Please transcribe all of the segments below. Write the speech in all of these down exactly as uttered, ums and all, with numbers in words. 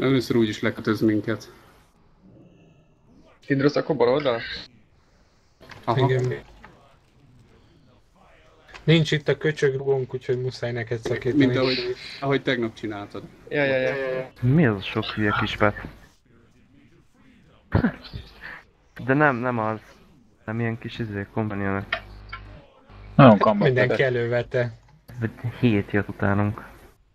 Először úgyis lekötöz minket. Hidrosz akkor bal oldal? Aha. Igen. Nincs itt a köcsög rugónk, úgyhogy muszáj neked szakítani. Mint ahogy, ahogy tegnap csináltad. Ja, ja, ja. Mi az a sok hülye kis pet? De nem, nem az. Nem ilyen kis izé, kompanionok. Nagyon kambak. Mindenki elővette. Vagy hét jött utánunk.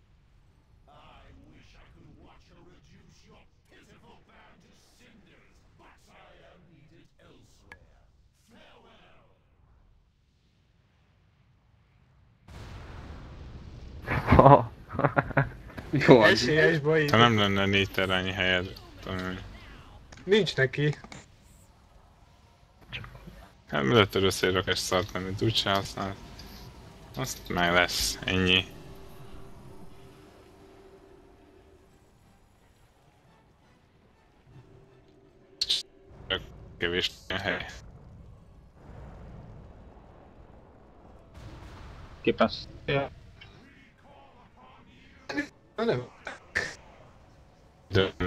Oh. Jó, az. Esélyes baj. Ha nem lenne négy terányi helyed, tudom, Nincs neki. hát mi lett először rakás szart, amit úgyse használ. Azt meg lesz, ennyi. Csak kevés a hely. Képen. Na nem. De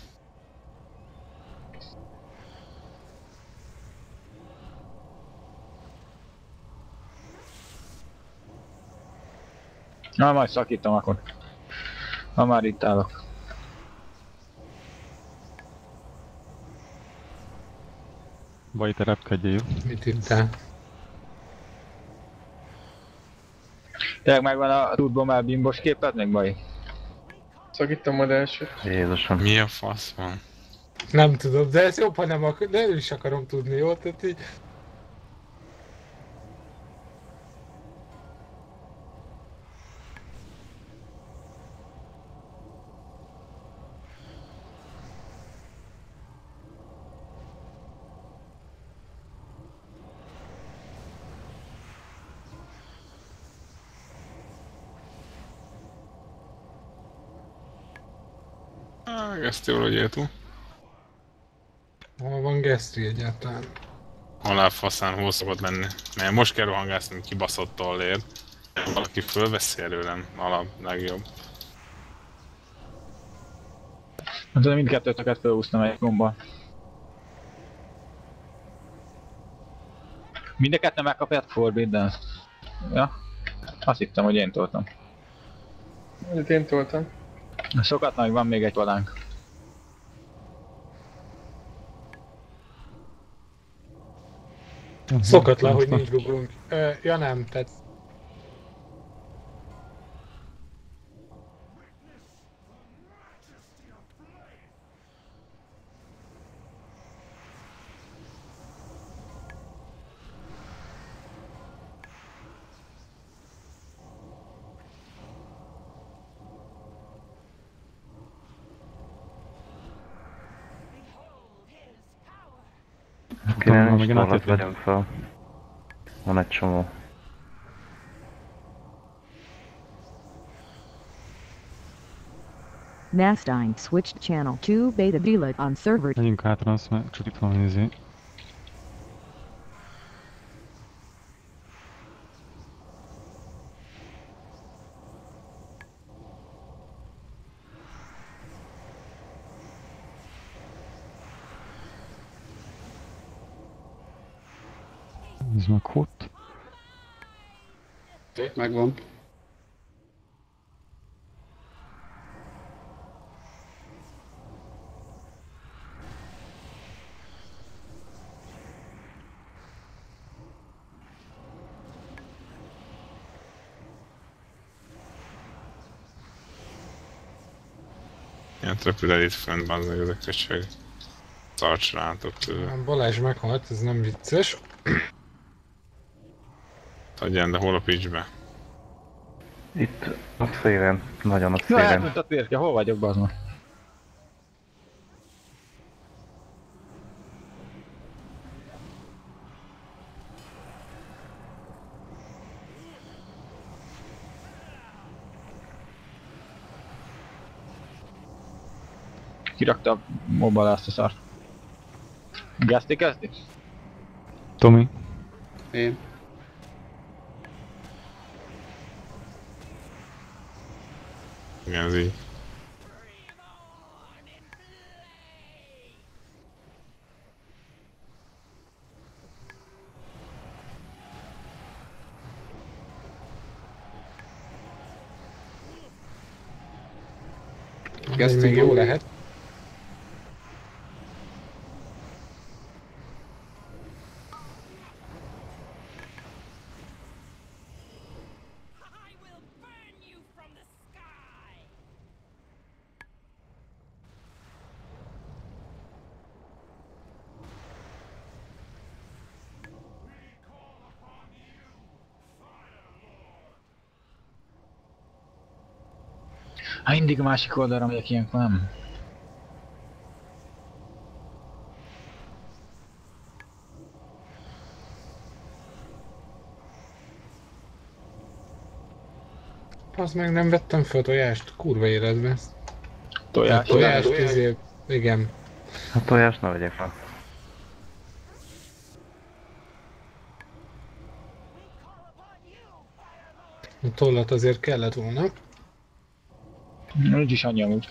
Na, majd szakítom akkor. Ha már itt állok. Baj, te repkedjél. Mit ittál? Tényleg megvan a tudbomál bimbos képet még baj? Szakítom majd elsőt. Jézusom. mi a fasz van? Nem tudom, de ez jobb, ha nem akar, de ő is akarom tudni, jó? Tehát így... Ah, ezt jól hogy tú. Hol van Gesztri egyáltalán? Halál faszán hol szokott lenni. Mert most kell rohangászni kibaszott tollért. Valaki fölveszi előlem, alap legjobb. Nem tudom, mindkettőtöket felhúztam egy gombbal. Mind a kettő megkapják Forbidden. Ja? Azt hittem, hogy én toltam. Itt én toltam. Sokat nagy, van még egy valánk. Szokatlan, hogy nincs rugónk. Ö, ja nem, tehát... Kéne Tudom, nincs meg tollat átjöttem. vegyem fel. Van egy csomó. Nastine switched channel to Beta Bila on server. Megyünk hátra, azt mert csak itt van nézi. Ez meg hot. Megvan. Ilyen repül el itt fönt, bazdmeg ezek köcsög. Tarts rátok tőle. Balázs meghalt, ez nem vicces. Adján, de hol a pitchbe? Itt a szélen. Nagyon a Ja, szélen. eltűnt a térke, hol vagyok, bazd meg? Kirakta a mobile azt a szart. Geszti kezdi? Tomi. Én. Igen, ez így. Ez Geszti még jó van. lehet. Hát mindig a másik oldalra megyek ilyenkor, nem? Az meg nem vettem fel tojást, kurva életbe. Tojás. Tojást, izé, igen. A tojást ne vegyek fel. A tollat azért kellett volna. Nincs is annyi amúgy.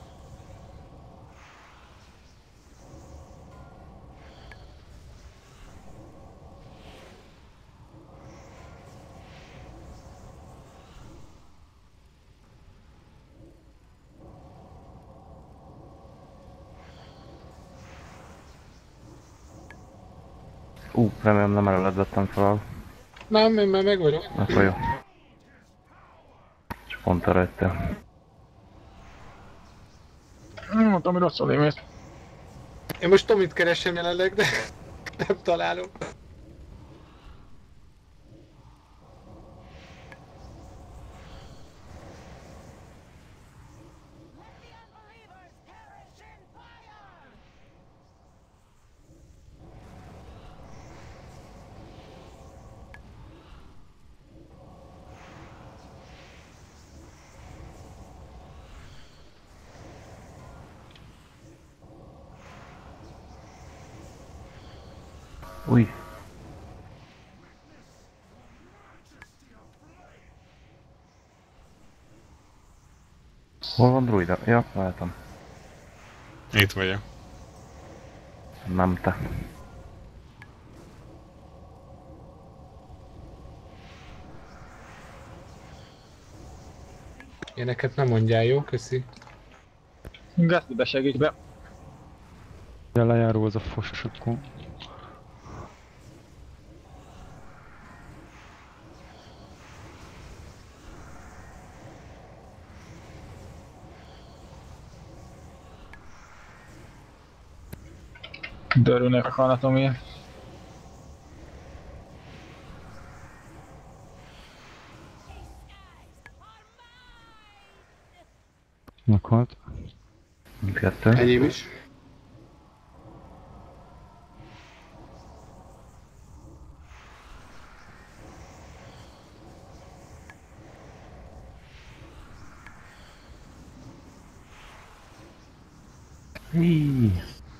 Ú, uh, remélem nem előled vettem fel. Nem, én már meg vagyok. Akkor jó. És pont arra jöttél. Nem mondtam, hogy rosszul émész. Én most Tomit keresem jelenleg, de nem találom. Új. Hol van druida? Ja, látom. Itt vagyok. Nem te. Ilyeneket nem mondjál, jó? Köszi. Gesztibe segíts be. De lejáró az a fos, akkor... Dörülnek a kanatomért. Meghalt. Mindkettő. Enyém is. Hí.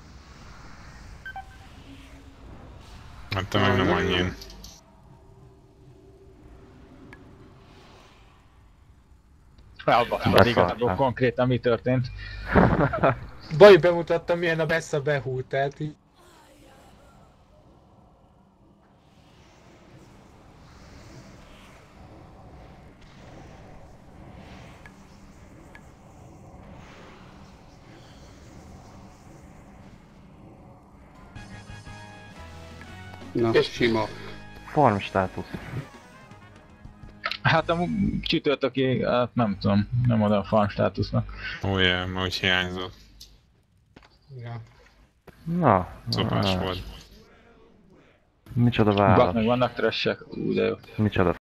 Hát te meg nem annyi. Elbaszom az igazából konkrétan mi történt. Baj, bemutattam milyen a Bessa behút, tehát így... Na, sima. Farm státusz. Hát a csütörtöki, hát nem tudom, nem oda a farm státusznak. Ó, yeah, ma úgy hiányzott. Ja. Na, Szopás á, volt. micsoda Bak meg válasz. vannak tressek, ú de jó. Micsoda